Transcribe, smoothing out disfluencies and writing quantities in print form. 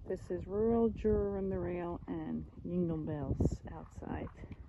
This is Rural, Juror on the Rail, and Yingle Bells outside.